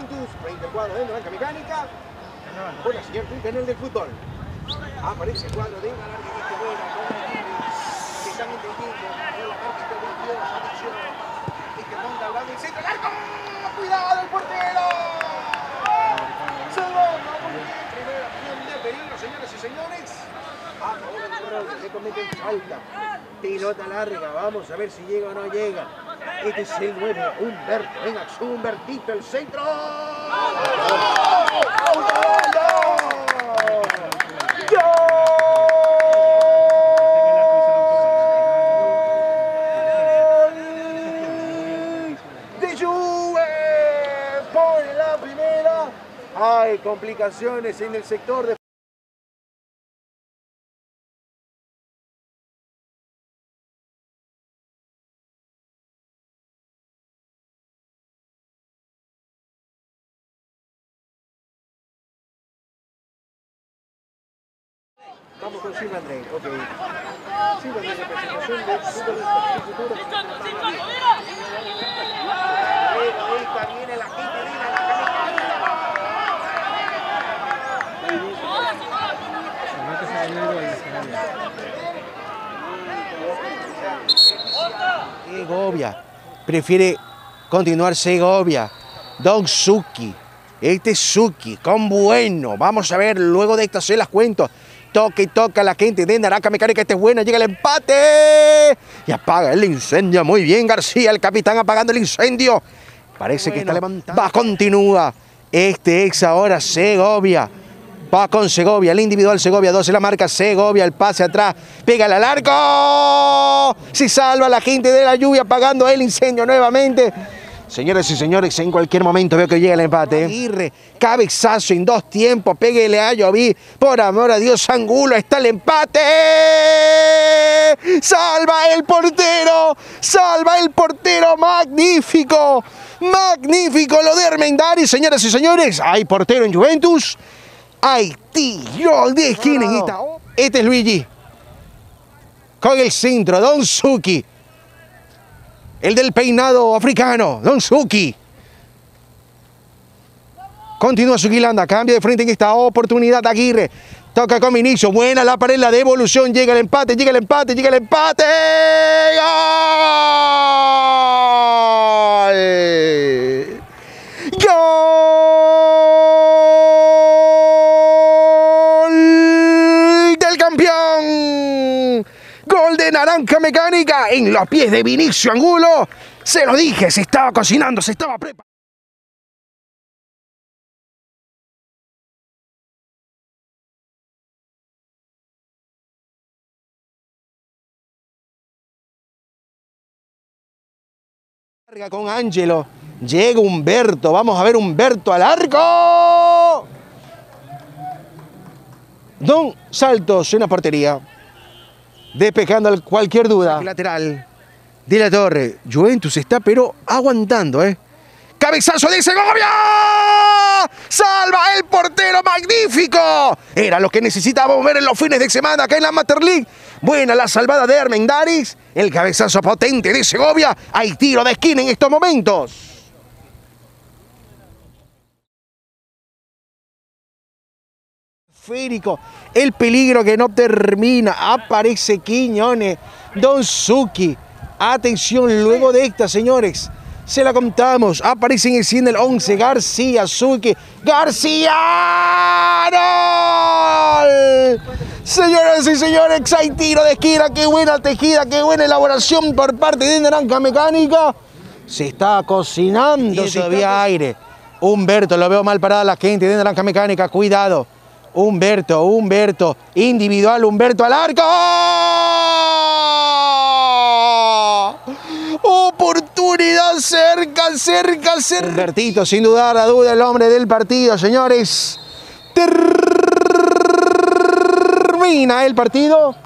Juventus frente al cuadro de Naranja Mecánica. Con la señal del canal del fútbol. Aparece el cuadro de una larga inicio buena con que están entendiendo la marca que rompió atención. Este monta hablando el centro, el arco. ¡Cuidado el portero! Se va, primera acción de peligro, señoras y señores. A favor del Corral, se cometen falta. Pelota larga, vamos a ver si llega o no llega. Este es el 9, Humberto. En acción, Humbertito, el centro. De Juve pone la primera. Hay complicaciones en el sector de... Vamos con Silva André, ok. Silva André, representación de futuro. Esta viene la quinta línea, Segovia, prefiere continuar Segovia. Don Suki, este es Suki, con bueno. Vamos a ver, luego de esta se las cuento. Toca y toca la gente de Naranja Mecánica, este es buena, llega el empate y apaga el incendio. Muy bien García, el capitán apagando el incendio. Parece que está levantando. Va, continúa. Este ex ahora Segovia. Va con Segovia, el individual Segovia, 12 la marca Segovia, el pase atrás, pega al arco. Se salva la gente de la lluvia apagando el incendio nuevamente. Señoras y señores, en cualquier momento veo que llega el empate. Aguirre, cabezazo en 2 tiempos, péguele a Lloví. Por amor a Dios, Angulo, está el empate. ¡Salva el portero! ¡Salva el portero! ¡Magnífico! ¡Magnífico lo de Armendariz, señoras y señores! Hay portero en Juventus. Hay tiro de esquina en esta. Este es Luigi. Con el centro, Don Suki. El del peinado africano, Don Suki. Continúa Suquilanda, cambia de frente en esta oportunidad Aguirre. Toca con Vinicio, buena la pared, la devolución, llega el empate, llega el empate, llega el empate. ¡Gol! ¡Gol del campeón! Gol de Naranja Mecánica en los pies de Vinicio Angulo. Se lo dije, se estaba cocinando, se estaba preparando. Con Ángelo. Llega Humberto. Vamos a ver Humberto al arco. Don Saltos en la portería. Despejando cualquier duda. Lateral de la Torre. Juventus está pero aguantando, Cabezazo de Segovia. Salva el portero, magnífico. Era lo que necesitábamos ver en los fines de semana acá en la Master League. Buena la salvada de Armendariz. El cabezazo potente de Segovia. Hay tiro de esquina en estos momentos. Férico, el peligro que no termina. Aparece Quiñones. Don Suki. Atención, luego de esta, señores. Se la contamos. Aparece en el 100 del 11. García, Suki. ¡García! ¡Gol! Señoras y señores, hay tiro de esquina. Qué buena tejida, qué buena elaboración por parte de Naranja Mecánica. Se está cocinando. Y todavía aire. Humberto, lo veo mal parada la gente de Naranja Mecánica. Cuidado. Humberto. Individual, Humberto al arco. Oportunidad cerca. Humbertito, sin dudar a duda, el hombre del partido, señores. Termina el partido.